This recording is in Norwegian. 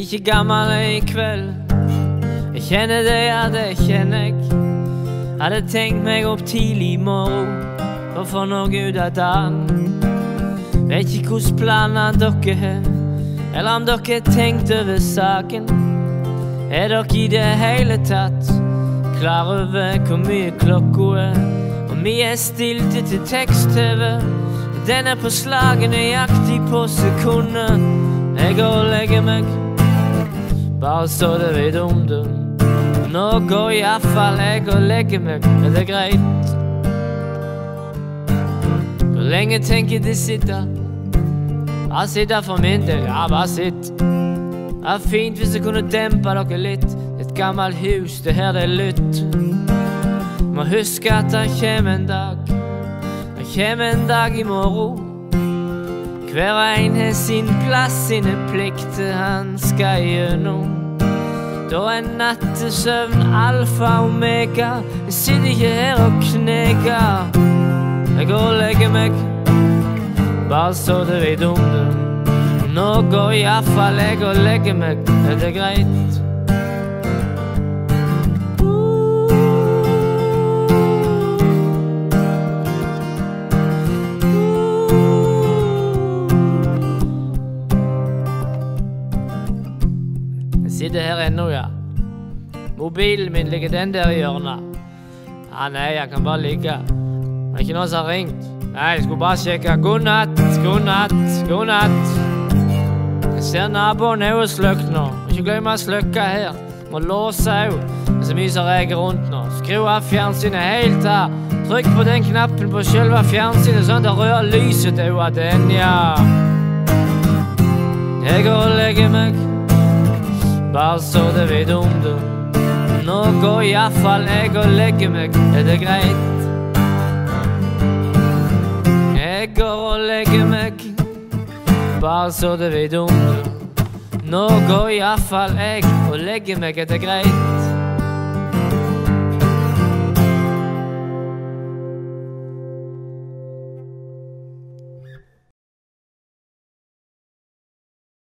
ikke gammel I kveld. Jeg kjenner det, ja, det kjenner jeg. Hadde tenkt meg opp tidlig I morgen for å få noe ut av dagen. Vet ikke hvordan planer dere har, eller om dere har tenkt over saken. Er dere I det hele tatt klar over hvor mye klokka er? Og vi stilte til tekst-TV. Den på slaget nøyaktig på sekundet. Jeg går og legger meg, bare så det vet om det. Nå går I hvert fall jeg og legger meg, er det greit? Hvor lenge tenker de sitter? Bare sitt der for min del, ja, bare sitt. Det fint hvis jeg kunne dempe dere litt. Et gammelt hus, det her det lytt. Må huske at det kommer en dag. Det kommer en dag I morgen. Hver en har sin plass, sine plikter han skal gjennom. Da nattesøvn alfa og omega. Jeg sitter ikke her og kneger. Jeg går og legger meg, bare så det vet om det. Nå går I hvert fall jeg og legger meg, er det greit? Jeg sitter her ennå, ja. Mobilen min ligger den der I hjørnet. Ja, nei, jeg kan bare ligge. Det er ikke noen som har ringt. Nei, jeg skulle bare sjekke. God natt, god natt, god natt. Jeg ser naboen jo sløkt nå. Ikke glemme å sløkke her. Må låse jo. Det så mye som reger rundt nå. Skru av fjernsynet helt av. Trykk på den knappen på selve fjernsynet, sånn det røde lyset jo av den, ja. Jeg går og legger meg, bare så det vet om det. Nå går I hvert fall jeg og legger meg, er det greit? Jeg går og legger meg, bare så det vet om det. Nå går I hvert fall jeg og legger meg, er det greit?